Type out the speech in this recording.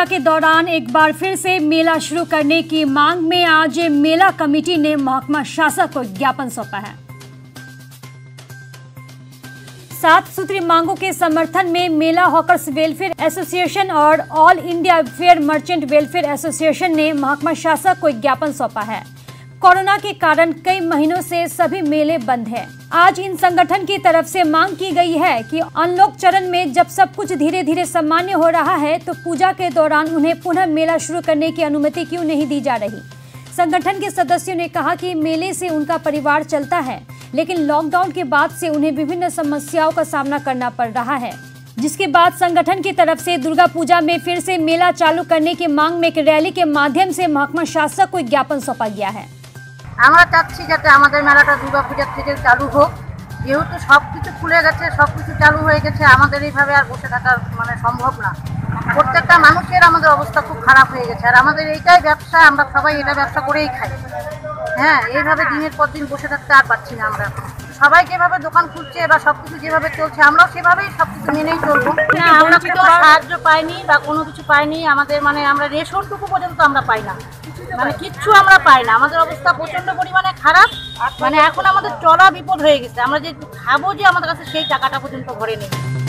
पूजा के दौरान एक बार फिर से मेला शुरू करने की मांग में आज मेला कमेटी ने महकमा शासक को ज्ञापन सौंपा है। 7 सूत्री मांगों के समर्थन में मेला हॉकर्स वेलफेयर एसोसिएशन और all India fair merchant welfare association ने महकमा शासक को ज्ञापन सौंपा है। कोरोना के कारण कई महीनों से सभी मेले बंद हैं। आज इन संगठन की तरफ से मांग की गई है कि अनलॉक चरण में जब सब कुछ धीरे धीरे सामान्य हो रहा है तो पूजा के दौरान उन्हें पुनः मेला शुरू करने की अनुमति क्यों नहीं दी जा रही। संगठन के सदस्यों ने कहा कि मेले से उनका परिवार चलता है, लेकिन लॉकडाउन के बाद से उन्हें विभिन्न समस्याओं का सामना करना पड़ रहा है, जिसके बाद संगठन की तरफ से दुर्गा पूजा में फिर से मेला चालू करने की मांग में एक रैली के माध्यम से महकमा शासक को ज्ञापन सौंपा गया है। আমরা চাচ্ছি যাতে আমাদের মেলাটা দুর্গা পূজা থেকে চালু হোক, যেহেতু সবকিছু খুলে গেছে, সবকিছু চালু হয়ে গেছে, আমাদের এইভাবে আর বসে থাকা সম্ভব না। প্রত্যেকটা মানুষের আমাদের অবস্থা খুব খারাপ হয়ে গেছে, আর আমাদের এইটাই ব্যবসা, আমরা সবাই এটা ব্যবসা করেই খাই। হ্যাঁ, এইভাবে দিনের পর দিন বসে থাকতে আর পারছি না। আমরা সবাই যেভাবে দোকান খুলছে বা সবকিছু যেভাবে চলছে, আমরাও সেভাবেই সবকিছু মেনেই চলবো। না, আমরা কোনো সাহায্য পাইনি বা কোনো কিছু পাইনি। আমাদের আমরা রেশনটুকু পর্যন্ত আমরা পাই না, কিচ্ছু আমরা পাই না। আমাদের অবস্থা প্রচন্ড পরিমাণে খারাপ। এখন আমাদের চলা বিপদ হয়ে গেছে। আমরা যে খাবো যে আমাদের কাছে সেই টাকাটা পর্যন্ত ঘরে নেই।